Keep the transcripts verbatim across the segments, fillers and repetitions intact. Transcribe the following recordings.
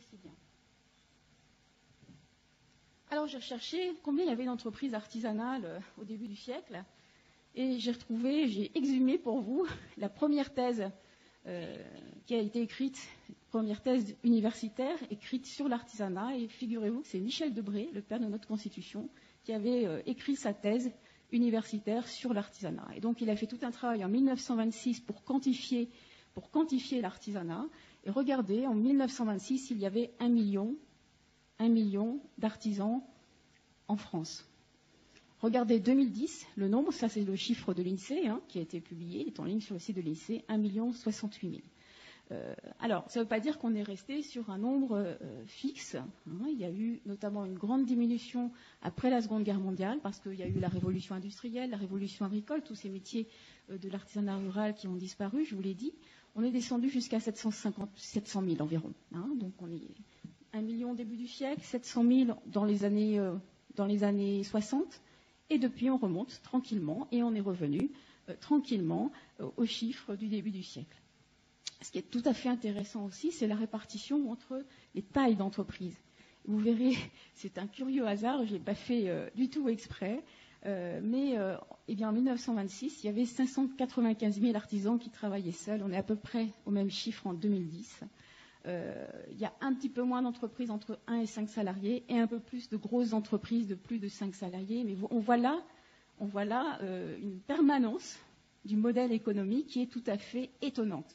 si bien. Alors j'ai recherché combien il y avait d'entreprises artisanales euh, au début du siècle, et j'ai retrouvé, j'ai exhumé pour vous la première thèse euh, qui a été écrite, première thèse universitaire écrite sur l'artisanat, et figurez-vous que c'est Michel Debré, le père de notre Constitution, qui avait euh, écrit sa thèse universitaire sur l'artisanat. Et donc il a fait tout un travail en mille neuf cent vingt-six pour quantifier, pour quantifier l'artisanat. Et regardez, en mille neuf cent vingt-six, il y avait un million, un million d'artisans en France. Regardez deux mille dix, le nombre, ça c'est le chiffre de l'INSEE hein, qui a été publié, il est en ligne sur le site de l'INSEE, un million soixante-huit mille. Euh, alors, ça ne veut pas dire qu'on est resté sur un nombre euh, fixe. Hein. Il y a eu notamment une grande diminution après la Seconde Guerre mondiale, parce qu'il y a eu la révolution industrielle, la révolution agricole, tous ces métiers euh, de l'artisanat rural qui ont disparu, je vous l'ai dit. On est descendu jusqu'à sept cent cinquante, sept cent mille environ. Hein. Donc, on est un million au début du siècle, sept cent mille dans les années, euh, dans les années soixante. Et depuis, on remonte tranquillement et on est revenu euh, tranquillement euh, aux chiffres du début du siècle. Ce qui est tout à fait intéressant aussi, c'est la répartition entre les tailles d'entreprise. Vous verrez, c'est un curieux hasard, je ne l'ai pas fait euh, du tout exprès, euh, mais euh, eh bien, en mille neuf cent vingt-six, il y avait cinq cent quatre-vingt-quinze mille artisans qui travaillaient seuls. On est à peu près au même chiffre en deux mille dix. Euh, il y a un petit peu moins d'entreprises entre un et cinq salariés et un peu plus de grosses entreprises de plus de cinq salariés. Mais on voit là, on voit là euh, une permanence du modèle économique qui est tout à fait étonnante.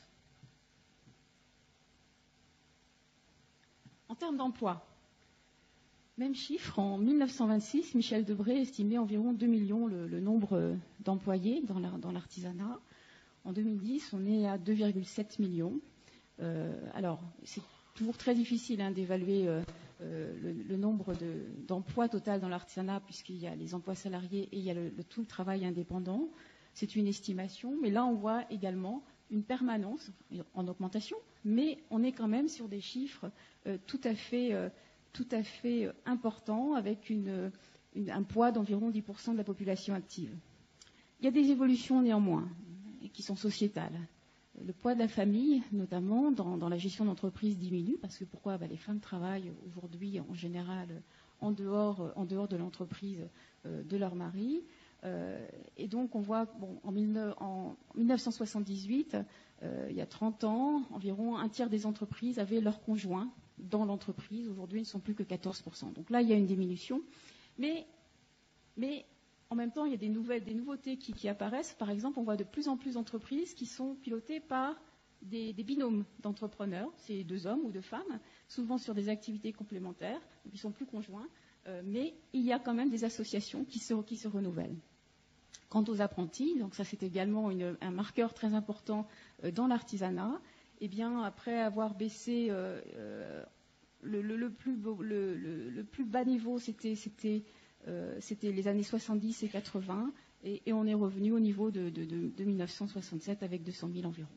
En termes d'emploi, même chiffre, en mille neuf cent vingt-six, Michel Debré estimait environ deux millions le, le nombre d'employés dans, la, dans l'artisanat. En deux mille dix, on est à deux virgule sept millions. Euh, alors, c'est toujours très difficile hein, d'évaluer euh, euh, le, le nombre de, d'emplois total dans l'artisanat, puisqu'il y a les emplois salariés et il y a le, le, tout le travail indépendant. C'est une estimation, mais là, on voit également une permanence en augmentation, mais on est quand même sur des chiffres euh, tout à fait, euh, tout à fait importants, avec une, une, un poids d'environ dix pour cent de la population active. Il y a des évolutions néanmoins, qui sont sociétales. Le poids de la famille, notamment dans, dans la gestion d'entreprise, diminue, parce que pourquoi bah, les femmes travaillent aujourd'hui en général en dehors, en dehors de l'entreprise euh, de leur mari. Euh, et donc on voit, bon, en, mille neuf cent soixante-dix-huit, euh, il y a trente ans, environ un tiers des entreprises avaient leur conjoint dans l'entreprise. Aujourd'hui, ils ne sont plus que quatorze pour cent. Donc là, il y a une diminution. Mais, mais en même temps, il y a des, nouvelles, des nouveautés qui, qui apparaissent. Par exemple, on voit de plus en plus d'entreprises qui sont pilotées par des, des binômes d'entrepreneurs. C'est deux hommes ou deux femmes, souvent sur des activités complémentaires, donc ils ne sont plus conjoints. Euh, mais il y a quand même des associations qui se, qui se renouvellent. Quant aux apprentis, donc ça c'est également une, un marqueur très important euh, dans l'artisanat, eh bien après avoir baissé euh, euh, le, le, le, plus beau, le, le, le plus bas niveau, c'était, c'était, euh, c'était les années soixante-dix et quatre-vingts, et, et on est revenu au niveau de, de, de, de mille neuf cent soixante-sept avec deux cent mille environ.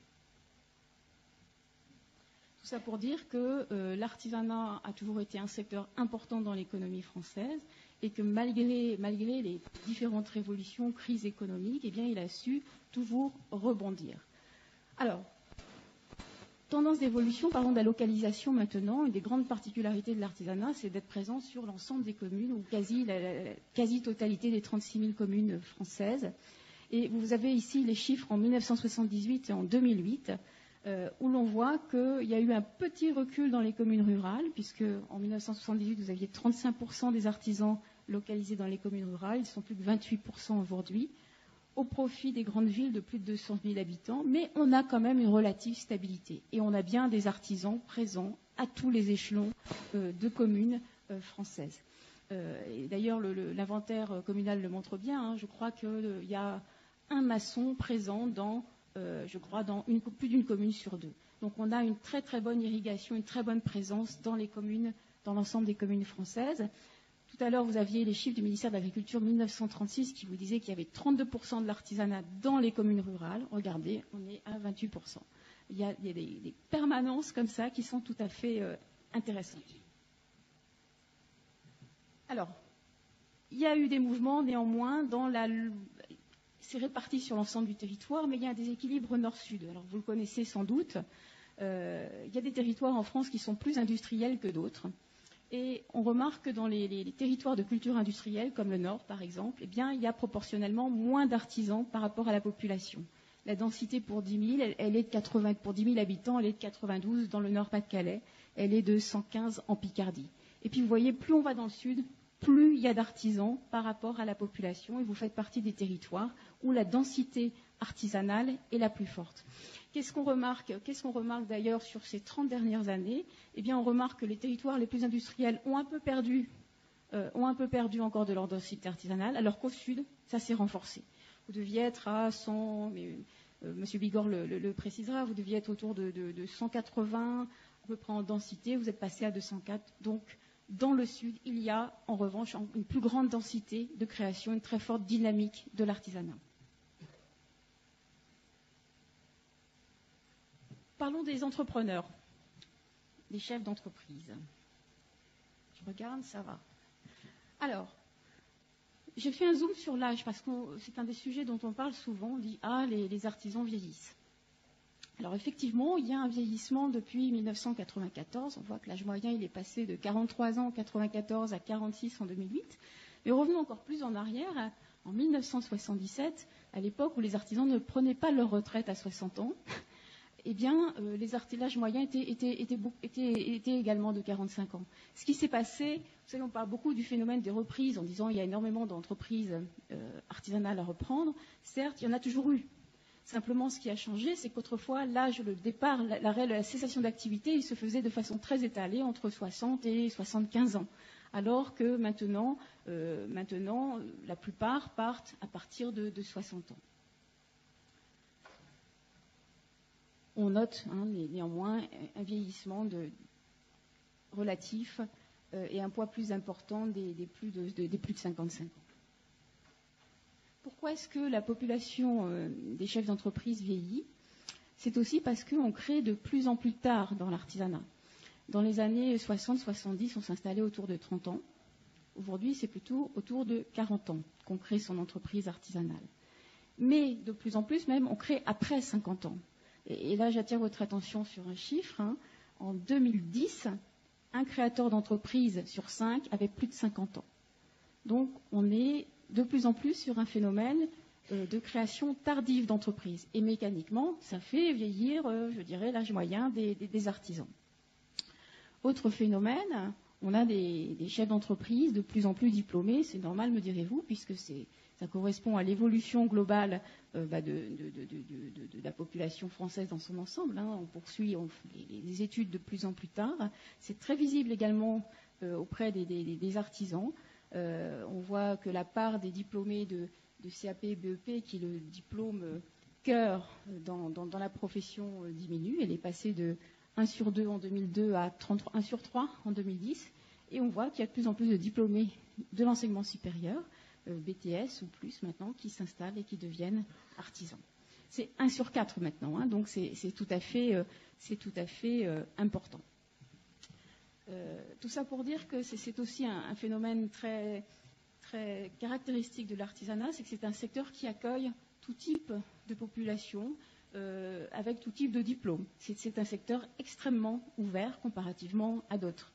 Tout ça pour dire que euh, l'artisanat a toujours été un secteur important dans l'économie française et que malgré, malgré les différentes révolutions, crises économiques, eh bien, il a su toujours rebondir. Alors, tendance d'évolution, parlons de la localisation maintenant. Une des grandes particularités de l'artisanat, c'est d'être présent sur l'ensemble des communes, ou quasi la, la, la quasi-totalité des trente-six mille communes françaises. Et vous avez ici les chiffres en mille neuf cent soixante-dix-huit et en deux mille huit. Euh, où l'on voit qu'il y a eu un petit recul dans les communes rurales, puisque en mille neuf cent soixante-dix-huit, vous aviez trente-cinq pour cent des artisans localisés dans les communes rurales, ils sont plus de vingt-huit pour cent aujourd'hui, au profit des grandes villes de plus de deux cent mille habitants, mais on a quand même une relative stabilité. Et on a bien des artisans présents à tous les échelons euh, de communes euh, françaises. Euh, et d'ailleurs, le, le, l'inventaire communal le montre bien, hein, je crois qu'il euh, y a un maçon présent dans Euh, je crois, dans une, plus d'une commune sur deux. Donc on a une très très bonne irrigation, une très bonne présence dans les communes, dans l'ensemble des communes françaises. Tout à l'heure, vous aviez les chiffres du ministère de l'Agriculture mille neuf cent trente-six qui vous disaient qu'il y avait trente-deux pour cent de l'artisanat dans les communes rurales. Regardez, on est à vingt-huit pour cent. Il y a, il y a des, des permanences comme ça qui sont tout à fait euh, intéressantes. Alors, il y a eu des mouvements néanmoins dans la... C'est réparti sur l'ensemble du territoire, mais il y a un déséquilibre nord-sud. Alors, vous le connaissez sans doute. Euh, il y a des territoires en France qui sont plus industriels que d'autres. Et on remarque que dans les, les, les territoires de culture industrielle, comme le Nord par exemple, eh bien, il y a proportionnellement moins d'artisans par rapport à la population. La densité pour dix mille, elle, elle est de quatre-vingts, pour dix mille habitants, elle est de quatre-vingt-douze dans le Nord-Pas-de-Calais, elle est de cent quinze en Picardie. Et puis vous voyez, plus on va dans le Sud, plus il y a d'artisans par rapport à la population, et vous faites partie des territoires où la densité artisanale est la plus forte. Qu'est-ce qu'on remarque Qu'est-ce qu'on remarque d'ailleurs sur ces trente dernières années? Eh bien, on remarque que les territoires les plus industriels ont un peu perdu, euh, ont un peu perdu encore de leur densité artisanale, alors qu'au Sud, ça s'est renforcé. Vous deviez être à cent, mais euh, M. Bigorre le, le, le précisera, vous deviez être autour de, de, de cent quatre-vingts, à peu près en densité, vous êtes passé à deux cent quatre. Donc, dans le Sud, il y a en revanche une plus grande densité de création, une très forte dynamique de l'artisanat. Parlons des entrepreneurs, des chefs d'entreprise. Je regarde, ça va. Alors, j'ai fait un zoom sur l'âge parce que c'est un des sujets dont on parle souvent. On dit « Ah, les, les artisans vieillissent ». Alors effectivement, il y a un vieillissement depuis mille neuf cent quatre-vingt-quatorze. On voit que l'âge moyen il est passé de quarante-trois ans en mille neuf cent quatre-vingt-quatorze à quarante-six en deux mille huit. Mais revenons encore plus en arrière, en mille neuf cent soixante-dix-sept, à l'époque où les artisans ne prenaient pas leur retraite à soixante ans, eh bien, euh, les art- l'âge moyen était, était, était, était, était également de quarante-cinq ans. Ce qui s'est passé, vous savez, on parle beaucoup du phénomène des reprises en disant qu'il y a énormément d'entreprises euh, artisanales à reprendre. Certes, il y en a toujours eu. Simplement, ce qui a changé, c'est qu'autrefois, l'âge, le départ, l'arrêt, la cessation d'activité, il se faisait de façon très étalée, entre soixante et soixante-quinze ans. Alors que maintenant, euh, maintenant la plupart partent à partir de, de soixante ans. On note hein, néanmoins un vieillissement de, relatif euh, et un poids plus important des, des, plus, de, de, des plus de cinquante-cinq ans. Pourquoi est-ce que la population euh, des chefs d'entreprise vieillit? C'est aussi parce qu'on crée de plus en plus tard dans l'artisanat. Dans les années soixante soixante-dix, on s'installait autour de trente ans. Aujourd'hui, c'est plutôt autour de quarante ans qu'on crée son entreprise artisanale. Mais de plus en plus même, on crée après cinquante ans. Et, et là, j'attire votre attention sur un chiffre. Hein. En deux mille dix, un créateur d'entreprise sur cinq avait plus de cinquante ans. Donc, on est de plus en plus sur un phénomène euh, de création tardive d'entreprises. Et mécaniquement, ça fait vieillir, euh, je dirais, l'âge moyen des, des, des artisans. Autre phénomène, on a des, des chefs d'entreprise de plus en plus diplômés, c'est normal, me direz-vous, puisque c'est, ça correspond à l'évolution globale euh, bah de, de, de, de, de, de la population française dans son ensemble. Hein. On poursuit on, les, les études de plus en plus tard. C'est très visible également euh, auprès des, des, des artisans. Euh, on voit que la part des diplômés de, de C A P et B E P, qui est le diplôme euh, cœur dans, dans, dans la profession, euh, diminue. Elle est passée de un sur deux en deux mille deux à trente-trois, un sur trois en deux mille dix. Et on voit qu'il y a de plus en plus de diplômés de l'enseignement supérieur, euh, B T S ou plus maintenant, qui s'installent et qui deviennent artisans. C'est un sur quatre maintenant, hein, donc c'est, c'est tout à fait, euh, c'est tout à fait euh, important. Euh, tout ça pour dire que c'est, c'est aussi un, un phénomène très, très caractéristique de l'artisanat, c'est que c'est un secteur qui accueille tout type de population, euh, avec tout type de diplôme. C'est, c'est un secteur extrêmement ouvert comparativement à d'autres.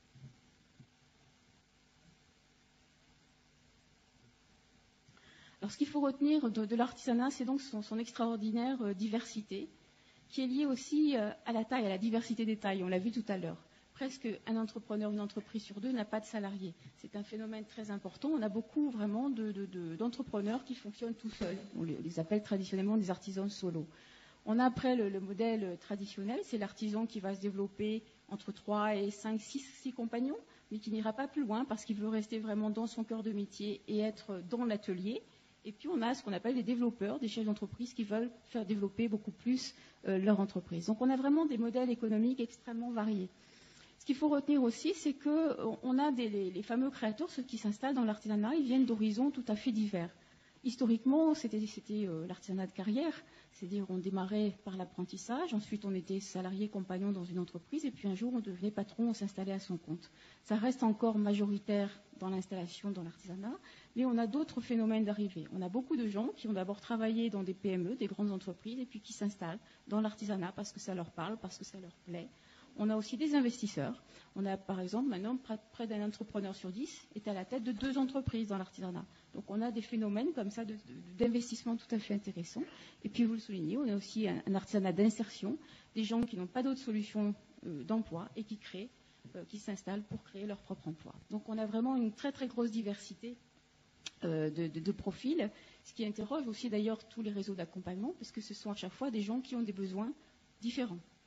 Alors, ce qu'il faut retenir de, de l'artisanat, c'est donc son, son extraordinaire euh, diversité, qui est liée aussi euh, à la taille, à la diversité des tailles. On l'a vu tout à l'heure. Presque un entrepreneur, une entreprise sur deux n'a pas de salariés. C'est un phénomène très important. On a beaucoup vraiment de, de, de, d'entrepreneurs qui fonctionnent tout seuls. On les, on les appelle traditionnellement des artisans solo. On a après le, le modèle traditionnel, c'est l'artisan qui va se développer entre trois et cinq, six, six compagnons, mais qui n'ira pas plus loin parce qu'il veut rester vraiment dans son cœur de métier et être dans l'atelier. Et puis on a ce qu'on appelle les développeurs, des chefs d'entreprise qui veulent faire développer beaucoup plus euh, leur entreprise. Donc on a vraiment des modèles économiques extrêmement variés. Ce qu'il faut retenir aussi, c'est qu'on a des, les, les fameux créateurs, ceux qui s'installent dans l'artisanat, ils viennent d'horizons tout à fait divers. Historiquement, c'était euh, l'artisanat de carrière, c'est-à-dire on démarrait par l'apprentissage, ensuite on était salarié compagnon dans une entreprise, et puis un jour on devenait patron, on s'installait à son compte. Ça reste encore majoritaire dans l'installation, dans l'artisanat, mais on a d'autres phénomènes d'arrivée. On a beaucoup de gens qui ont d'abord travaillé dans des P M E, des grandes entreprises, et puis qui s'installent dans l'artisanat parce que ça leur parle, parce que ça leur plaît. On a aussi des investisseurs. On a par exemple maintenant près d'un entrepreneur sur dix est à la tête de deux entreprises dans l'artisanat. Donc on a des phénomènes comme ça de, de, d'investissement tout à fait intéressants. Et puis vous le soulignez, on a aussi un, un artisanat d'insertion, des gens qui n'ont pas d'autres solutions euh, d'emploi et qui créent, euh, qui s'installent pour créer leur propre emploi. Donc on a vraiment une très très grosse diversité euh, de, de, de profils, ce qui interroge aussi d'ailleurs tous les réseaux d'accompagnement, parce que ce sont à chaque fois des gens qui ont des besoins différents.